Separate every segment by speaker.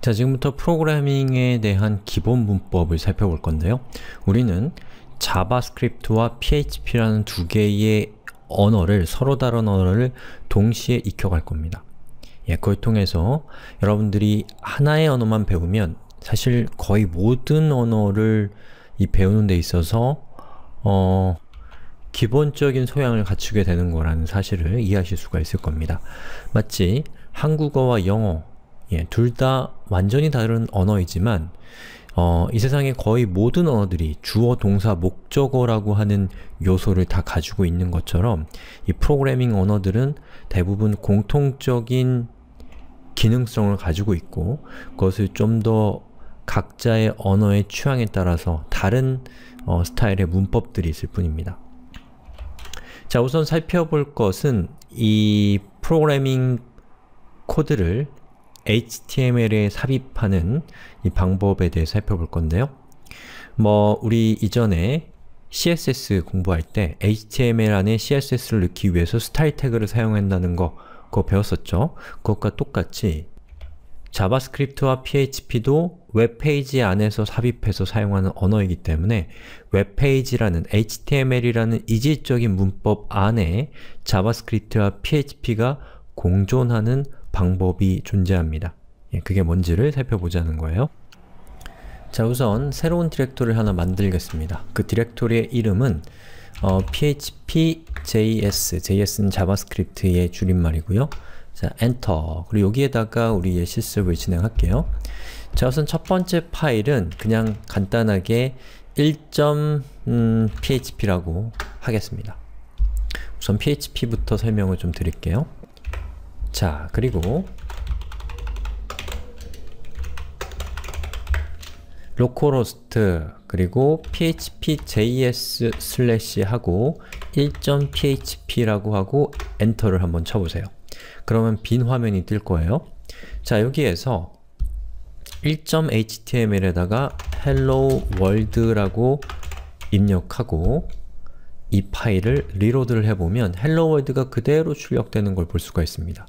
Speaker 1: 자, 지금부터 프로그래밍에 대한 기본 문법을 살펴볼 건데요. 우리는 자바스크립트와 PHP라는 두 개의 언어를, 서로 다른 언어를 동시에 익혀갈 겁니다. 그걸 통해서 여러분들이 하나의 언어만 배우면 사실 거의 모든 언어를 배우는 데 있어서 기본적인 소양을 갖추게 되는 거라는 사실을 이해하실 수가 있을 겁니다. 마치 한국어와 영어, 둘 다 완전히 다른 언어이지만 이 세상의 거의 모든 언어들이 주어, 동사, 목적어라고 하는 요소를 다 가지고 있는 것처럼 이 프로그래밍 언어들은 대부분 공통적인 기능성을 가지고 있고 그것을 좀 더 각자의 언어의 취향에 따라서 다른 스타일의 문법들이 있을 뿐입니다. 자, 우선 살펴볼 것은 이 프로그래밍 코드를 HTML에 삽입하는 이 방법에 대해 살펴볼 건데요. 우리 이전에 CSS 공부할 때 HTML 안에 CSS를 넣기 위해서 스타일 태그를 사용한다는 거, 그거 배웠었죠? 그것과 똑같이 자바스크립트와 PHP도 웹페이지 안에서 삽입해서 사용하는 언어이기 때문에 웹페이지라는 HTML이라는 이질적인 문법 안에 자바스크립트와 PHP가 공존하는 방법이 존재합니다. 그게 뭔지를 살펴보자는 거예요. 자, 우선 새로운 디렉토리를 하나 만들겠습니다. 그 디렉토리의 이름은 php.js, JS는 자바스크립트의 줄임말이고요. 자, 엔터. 그리고 여기에다가 우리의 실습을 진행할게요. 자, 우선 첫 번째 파일은 그냥 간단하게 1.php라고 하겠습니다. 우선 php부터 설명을 좀 드릴게요. 자, 그리고 localhost 그리고 php.js 슬래시 하고 1.php라고 하고 엔터를 한번 쳐보세요. 그러면 빈 화면이 뜰 거예요. 자, 여기에서 1.html에다가 hello world라고 입력하고 이 파일을 리로드를 해보면 hello world가 그대로 출력되는 걸 볼 수가 있습니다.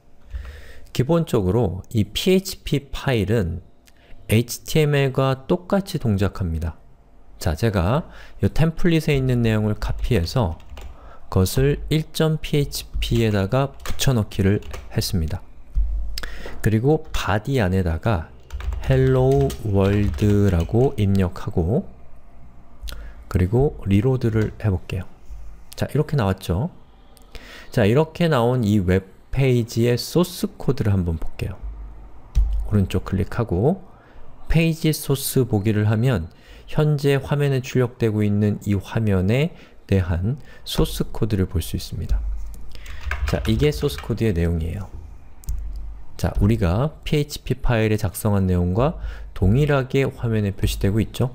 Speaker 1: 기본적으로 이 PHP 파일은 HTML과 똑같이 동작합니다. 자, 제가 이 템플릿에 있는 내용을 카피해서 그것을 1.php에다가 붙여넣기를 했습니다. 그리고 body 안에다가 hello world라고 입력하고 그리고 리로드를 해볼게요. 자, 이렇게 나왔죠? 자, 이렇게 나온 이 웹페이지의 소스 코드를 한번 볼게요. 오른쪽 클릭하고 페이지 소스 보기를 하면 현재 화면에 출력되고 있는 이 화면에 대한 소스 코드를 볼 수 있습니다. 자, 이게 소스 코드의 내용이에요. 자, 우리가 PHP 파일에 작성한 내용과 동일하게 화면에 표시되고 있죠?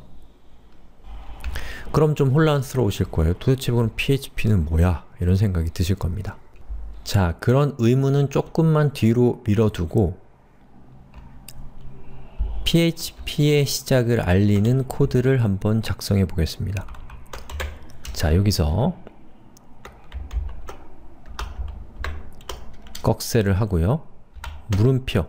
Speaker 1: 그럼 좀 혼란스러우실 거예요. 도대체 그럼 PHP는 뭐야? 이런 생각이 드실 겁니다. 자, 그런 의문은 조금만 뒤로 밀어두고 PHP의 시작을 알리는 코드를 한번 작성해 보겠습니다. 자, 여기서 꺽쇠를 하고요. 물음표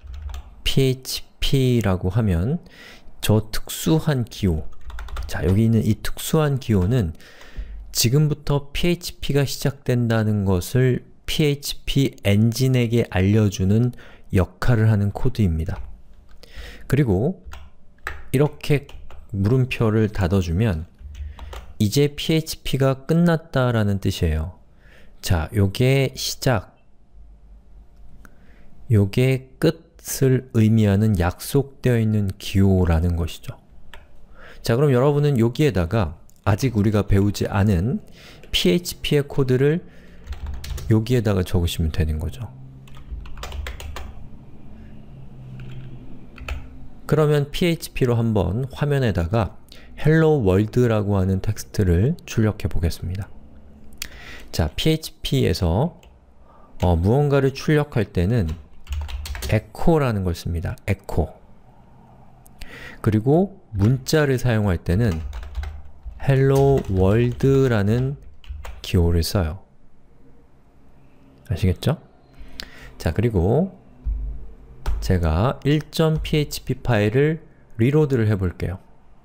Speaker 1: PHP라고 하면 저 특수한 기호, 자, 여기 있는 이 특수한 기호는 지금부터 PHP가 시작된다는 것을 PHP 엔진에게 알려주는 역할을 하는 코드입니다. 그리고 이렇게 물음표를 닫아주면 이제 PHP가 끝났다라는 뜻이에요. 자, 요게 시작, 요게 끝을 의미하는 약속되어 있는 기호라는 것이죠. 자, 그럼 여러분은 여기에다가 아직 우리가 배우지 않은 PHP의 코드를 여기에다가 적으시면 되는 거죠. 그러면 PHP로 한번 화면에다가 hello world라고 하는 텍스트를 출력해 보겠습니다. 자, PHP에서 무언가를 출력할 때는 echo라는 걸 씁니다. echo. 그리고 문자를 사용할 때는 hello world라는 기호를 써요. 아시겠죠? 자, 그리고 제가 1.php 파일을 리로드를 해볼게요.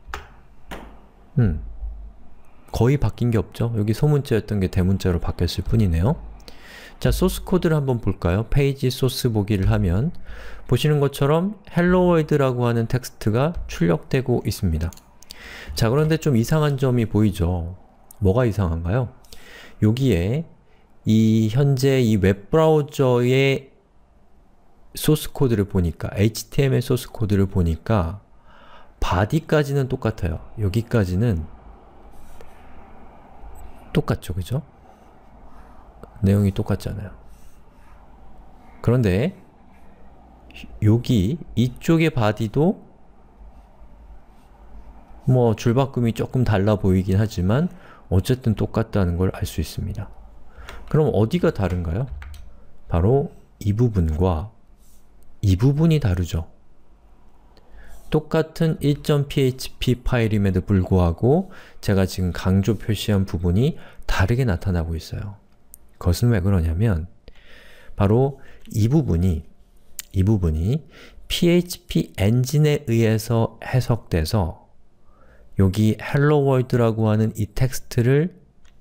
Speaker 1: 거의 바뀐 게 없죠? 여기 소문자였던 게 대문자로 바뀌었을 뿐이네요. 자, 소스 코드를 한번 볼까요? 페이지 소스 보기를 하면 보시는 것처럼 Hello World라고 하는 텍스트가 출력되고 있습니다. 자, 그런데 좀 이상한 점이 보이죠? 뭐가 이상한가요? 여기에 현재 이 웹브라우저의 소스 코드를 보니까, HTML 소스 코드를 보니까 body까지는 똑같아요. 여기까지는 똑같죠, 그죠? 내용이 똑같잖아요. 그런데 여기 이쪽의 body도 뭐 줄바꿈이 조금 달라 보이긴 하지만 어쨌든 똑같다는 걸 알 수 있습니다. 그럼 어디가 다른가요? 바로 이 부분과 이 부분이 다르죠. 똑같은 1.php 파일임에도 불구하고 제가 지금 강조 표시한 부분이 다르게 나타나고 있어요. 그것은 왜 그러냐면 바로 이 부분이 PHP 엔진에 의해서 해석돼서 여기 Hello World라고 하는 이 텍스트를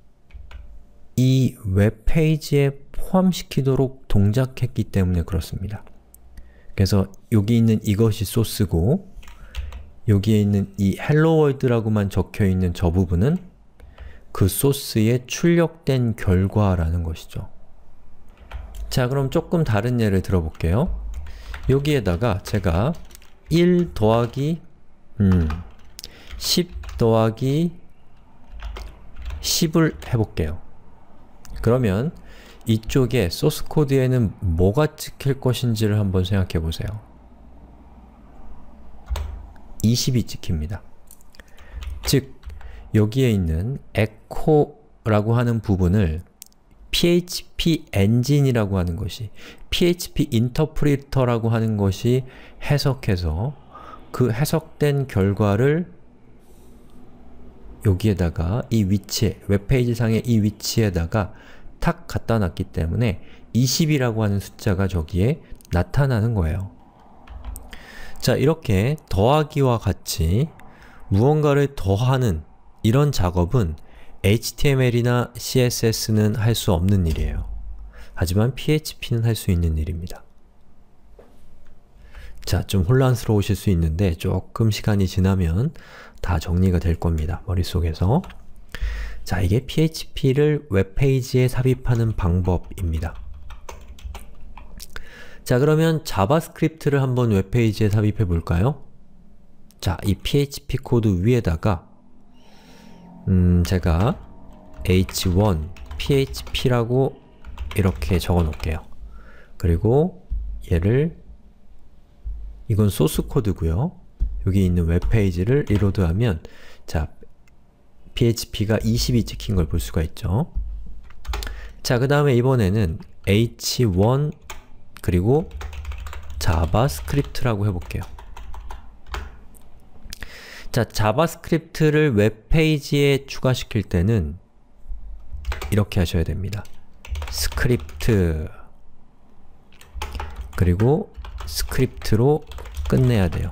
Speaker 1: 이 웹페이지에 포함시키도록 동작했기 때문에 그렇습니다. 그래서 여기 있는 이것이 소스고 여기에 있는 이 Hello World라고만 적혀있는 저 부분은 그 소스에 출력된 결과라는 것이죠. 자, 그럼 조금 다른 예를 들어볼게요. 여기에다가 제가 1 더하기 10 더하기 10을 해볼게요. 그러면 이쪽에 소스 코드에는 뭐가 찍힐 것인지를 한번 생각해 보세요. 20이 찍힙니다. 즉, 여기에 있는 echo라고 하는 부분을 PHP 엔진이라고 하는 것이, PHP 인터프리터라고 하는 것이 해석해서 그 해석된 결과를 여기에다가 이 위치에, 웹페이지 상의 이 위치에다가 탁 갖다 놨기 때문에 20이라고 하는 숫자가 저기에 나타나는 거예요. 자, 이렇게 더하기와 같이 무언가를 더하는 이런 작업은 HTML이나 CSS는 할 수 없는 일이에요. 하지만 PHP는 할 수 있는 일입니다. 자, 좀 혼란스러우실 수 있는데 조금 시간이 지나면 다 정리가 될 겁니다. 머릿속에서. 자, 이게 PHP를 웹페이지에 삽입하는 방법입니다. 자, 그러면 자바스크립트를 한번 웹페이지에 삽입해 볼까요? 자, 이 PHP 코드 위에다가 제가 h1 php라고 이렇게 적어 놓을게요. 그리고 얘를, 이건 소스 코드고요. 여기 있는 웹페이지를 리로드하면 자, PHP가 20이 찍힌 걸 볼 수가 있죠. 자, 그 다음에 이번에는 h1 그리고 자바스크립트라고 해볼게요. 자, 자바스크립트를 웹페이지에 추가시킬 때는 이렇게 하셔야 됩니다. 스크립트 그리고 스크립트로 끝내야 돼요.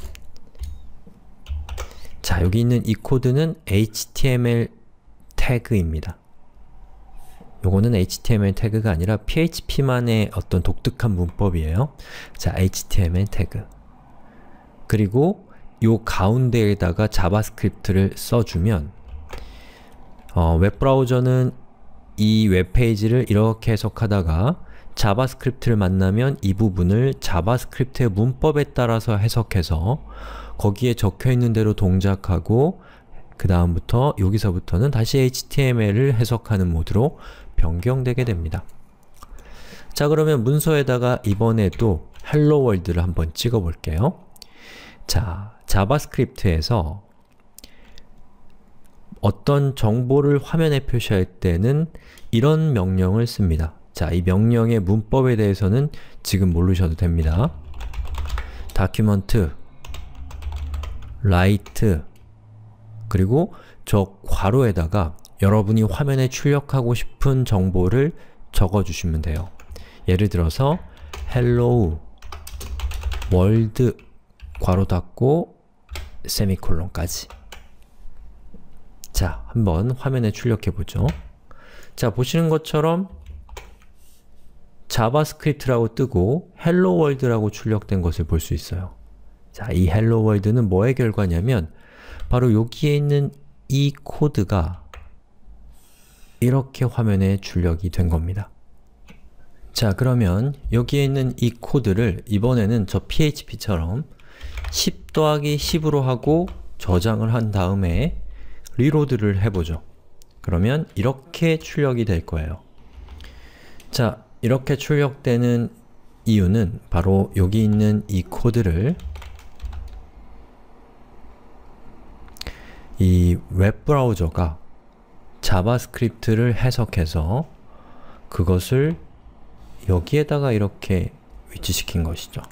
Speaker 1: 자, 여기 있는 이 코드는 HTML 태그입니다. 요거는 HTML 태그가 아니라 PHP만의 어떤 독특한 문법이에요. 자, HTML 태그. 그리고 요 가운데에다가 자바스크립트를 써주면 웹브라우저는 이 웹페이지를 이렇게 해석하다가 자바스크립트를 만나면 이 부분을 자바스크립트의 문법에 따라서 해석해서 거기에 적혀있는 대로 동작하고 그 다음부터 여기서부터는 다시 HTML을 해석하는 모드로 변경되게 됩니다. 자, 그러면 문서에다가 이번에도 Hello World를 한번 찍어 볼게요. 자, 자바스크립트에서 어떤 정보를 화면에 표시할 때는 이런 명령을 씁니다. 자, 이 명령의 문법에 대해서는 지금 모르셔도 됩니다. document write 그리고 저 괄호에다가 여러분이 화면에 출력하고 싶은 정보를 적어주시면 돼요. 예를 들어서 hello 월드 괄호 닫고 세미콜론까지. 자, 한번 화면에 출력해 보죠. 자, 보시는 것처럼 자바스크립트라고 뜨고 헬로 월드라고 출력된 것을 볼 수 있어요. 자, 이 헬로 월드는 뭐의 결과냐면 바로 여기에 있는 이 코드가 이렇게 화면에 출력이 된 겁니다. 자, 그러면 여기에 있는 이 코드를 이번에는 저 php처럼 10 더하기 10으로 하고 저장을 한 다음에 리로드를 해보죠. 그러면 이렇게 출력이 될 거예요. 자, 이렇게 출력되는 이유는 바로 여기 있는 이 코드를 이 웹브라우저가 자바스크립트를 해석해서 그것을 여기에다가 이렇게 위치시킨 것이죠.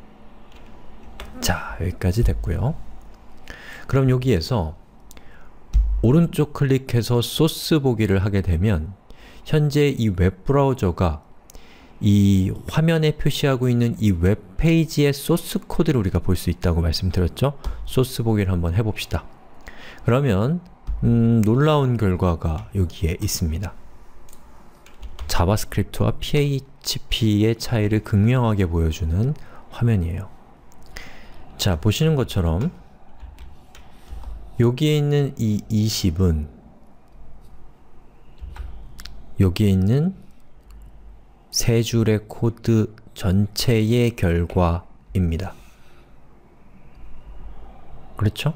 Speaker 1: 자, 여기까지 됐고요. 그럼 여기에서 오른쪽 클릭해서 소스 보기를 하게 되면 현재 이 웹브라우저가 이 화면에 표시하고 있는 이 웹페이지의 소스 코드를 우리가 볼 수 있다고 말씀드렸죠? 소스 보기를 한번 해봅시다. 그러면 놀라운 결과가 여기에 있습니다. 자바스크립트와 PHP의 차이를 극명하게 보여주는 화면이에요. 자, 보시는 것처럼 여기에 있는 이 20은 여기에 있는 세 줄의 코드 전체의 결과입니다. 그렇죠?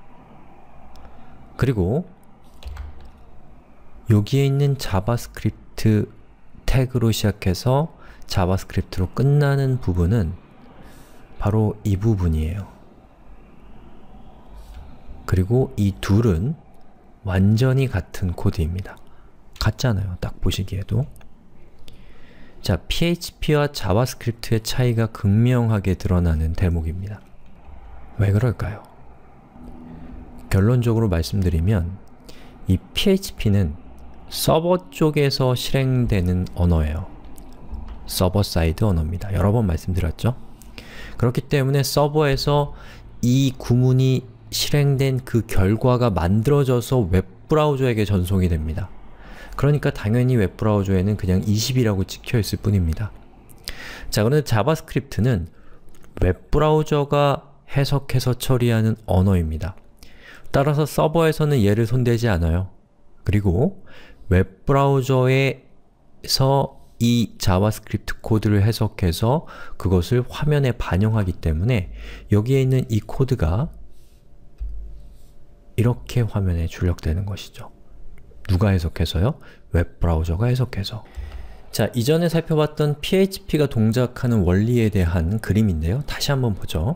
Speaker 1: 그리고 여기에 있는 자바스크립트 태그로 시작해서 자바스크립트로 끝나는 부분은 바로 이 부분이에요. 그리고 이 둘은 완전히 같은 코드입니다. 같잖아요, 딱 보시기에도. 자, PHP와 자바스크립트의 차이가 극명하게 드러나는 대목입니다. 왜 그럴까요? 결론적으로 말씀드리면 이 PHP는 서버 쪽에서 실행되는 언어예요. 서버 사이드 언어입니다. 여러 번 말씀드렸죠? 그렇기 때문에 서버에서 이 구문이 실행된 그 결과가 만들어져서 웹브라우저에게 전송이 됩니다. 그러니까 당연히 웹브라우저에는 그냥 20이라고 찍혀있을 뿐입니다. 자, 그런데 자바스크립트는 웹브라우저가 해석해서 처리하는 언어입니다. 따라서 서버에서는 얘를 손대지 않아요. 그리고 웹브라우저에서 이 자바스크립트 코드를 해석해서 그것을 화면에 반영하기 때문에 여기에 있는 이 코드가 이렇게 화면에 출력되는 것이죠. 누가 해석해서요? 웹브라우저가 해석해서. 자, 이전에 살펴봤던 PHP가 동작하는 원리에 대한 그림인데요. 다시 한번 보죠.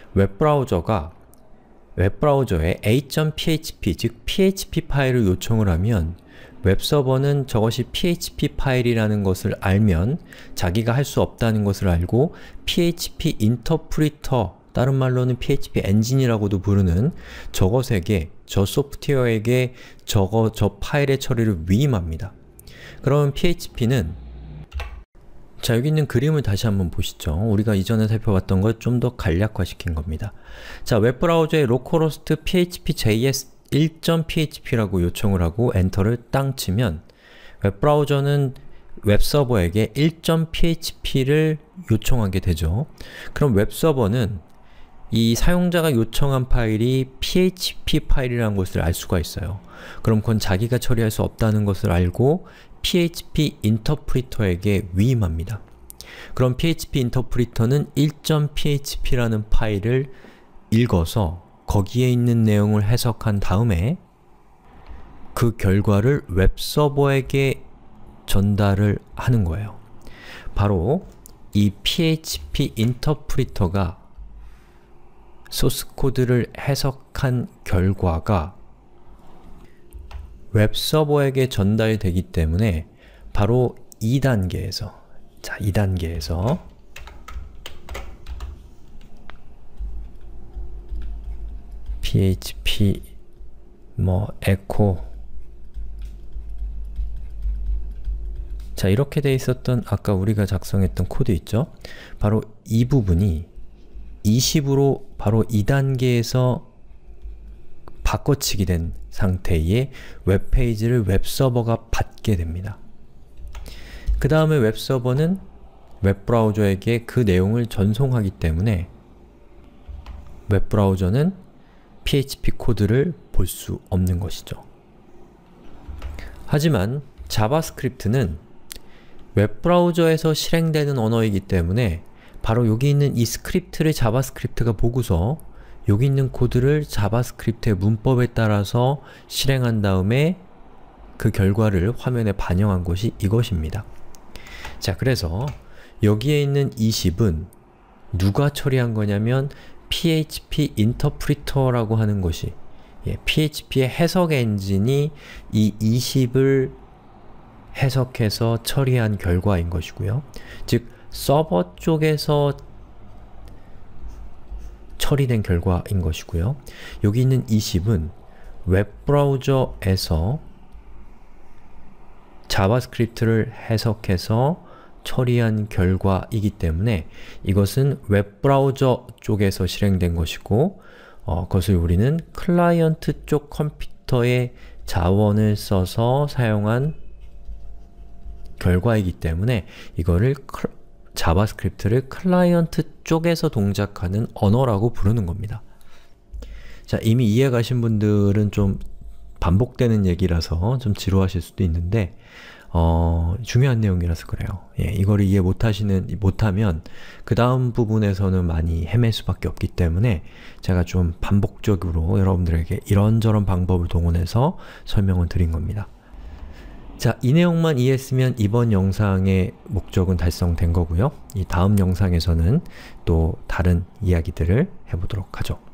Speaker 1: 웹브라우저에 a.php, 즉 php 파일을 요청을 하면 웹서버는 저것이 php 파일이라는 것을 알면 자기가 할 수 없다는 것을 알고 php 인터프리터, 다른 말로는 PHP 엔진이라고도 부르는 저것에게, 저 소프트웨어에게 저 파일의 처리를 위임합니다. 그러면 PHP는 자, 여기 있는 그림을 다시 한번 보시죠. 우리가 이전에 살펴봤던 걸 좀 더 간략화시킨 겁니다. 자, 웹브라우저에 localhost php.js 1.php라고 요청을 하고 엔터를 땅 치면 웹브라우저는 웹서버에게 1.php를 요청하게 되죠. 그럼 웹서버는 이 사용자가 요청한 파일이 PHP 파일이라는 것을 알 수가 있어요. 그럼 그건 자기가 처리할 수 없다는 것을 알고 PHP 인터프리터에게 위임합니다. 그럼 PHP 인터프리터는 1.php라는 파일을 읽어서 거기에 있는 내용을 해석한 다음에 그 결과를 웹서버에게 전달을 하는 거예요. 바로 이 PHP 인터프리터가 소스 코드를 해석한 결과가 웹서버에게 전달되기 때문에 바로 2단계에서 자, 2단계에서 php echo 자, 이렇게 돼 있었던 아까 우리가 작성했던 코드 있죠? 바로 이 부분이 20으로 바로 2단계에서 바꿔치기 된 상태의 웹페이지를 웹서버가 받게 됩니다. 그 다음에 웹서버는 웹브라우저에게 그 내용을 전송하기 때문에 웹브라우저는 PHP 코드를 볼 수 없는 것이죠. 하지만 자바스크립트는 웹브라우저에서 실행되는 언어이기 때문에 바로 여기 있는 이 스크립트를 자바스크립트가 보고서 여기 있는 코드를 자바스크립트의 문법에 따라서 실행한 다음에 그 결과를 화면에 반영한 것이 이것입니다. 자, 그래서 여기에 있는 20은 누가 처리한 거냐면 PHP 인터프리터라고 하는 것이 PHP의 해석 엔진이 이 20을 해석해서 처리한 결과인 것이고요. 즉, 서버 쪽에서 처리된 결과인 것이고요. 여기 있는 20은 웹브라우저에서 자바스크립트를 해석해서 처리한 결과이기 때문에 이것은 웹브라우저 쪽에서 실행된 것이고 그것을 우리는 클라이언트 쪽 컴퓨터의 자원을 써서 사용한 결과이기 때문에 이거를 자바스크립트를 클라이언트 쪽에서 동작하는 언어라고 부르는 겁니다. 자, 이미 이해 가신 분들은 좀 반복되는 얘기라서 좀 지루하실 수도 있는데 중요한 내용이라서 그래요. 이거를 이해 못하면 그 다음 부분에서는 많이 헤맬 수밖에 없기 때문에 제가 좀 반복적으로 여러분들에게 이런저런 방법을 동원해서 설명을 드린 겁니다. 자, 이 내용만 이해했으면 이번 영상의 목적은 달성된 거고요. 이 다음 영상에서는 또 다른 이야기들을 해보도록 하죠.